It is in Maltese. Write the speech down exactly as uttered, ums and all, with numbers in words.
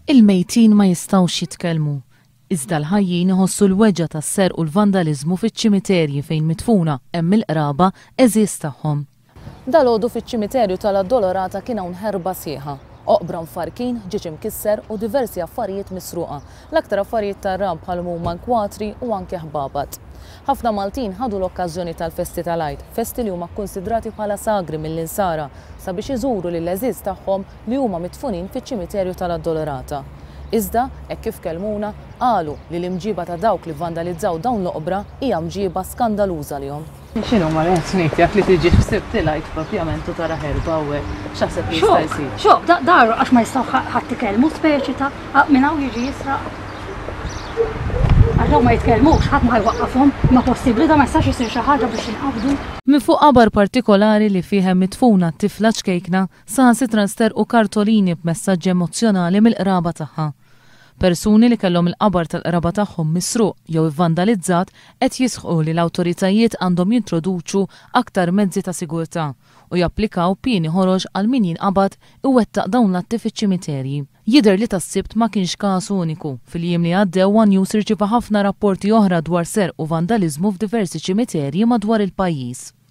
Il-mejtin ma jistawx jitkellmu. Iżda l-ħajjin iħossu l-weġġa tas-serq u l-vandaliżmu fiċ-ċimiterji fejn mitfuna hemm il-qraba eżiż tagħhom. Dalgħodu fiċ-ċimiterju tal-Addolorata kien hawn ħerba sieħa. Oqbra mfarkin, ġieġ imkisser u diversi affarijiet misruqa. L-aktar affarijiet tar-rab bħal huma nkwatri u anke ħbabat. Ħafna Maltin ħadu l-okkażjoni tal-festi tal-Għid, festi li huma kkunsidrati bħala sagri mill-insara sabiex iżuru lil eżiż tagħhom li huma mitfunin fiċ-ċimiterju tal-Addolorata. Iżda, hekk kif kellmuna, qalu li l-imġiba ta' dawk li vandalizzaw dawn l-oqbra hija mġiba skandaluża lihom. X'inhu ma reazzjonijiet jak li tiġi f'sibt il-Għid propjament u tara ħerba u hekk x'aħseb li jista' jsir. Xok, daru għax ma jistgħu ħadd ikellmu speċi ta' minn hawn jiġi jisraq. Għax dawn ma jitkellmux, ħadd ma jwaqqafhom, ma possibbli da ma jistax isir xi ħaġa biex inqabdu. Min fuq qabar partikolari li fih hemm mitfuna t-tifla ċkejkna saħansitra nsterqu kartolini b'messaġġi emozjonali mill-qraba tagħha. Persuni li kellhom il-qabar tal-qraba tagħhom misruq jew ivvandalizzat qed jisħqu li l-awtoritajiet għandhom jintroduċu aktar mezzi ta' sigurtà u japplikaw pieni ħoroġ għal min jinqabad iwettaq dawn l-atti fiċ-ċimiterji. Jidher li tas-sibt ma kienx każ uniku. Fil-jiem li għaddew One News irċieva ħafna rapporti oħra dwar serq u vandaliżmu f'diversi ċimiterji madwar il-pajjiż.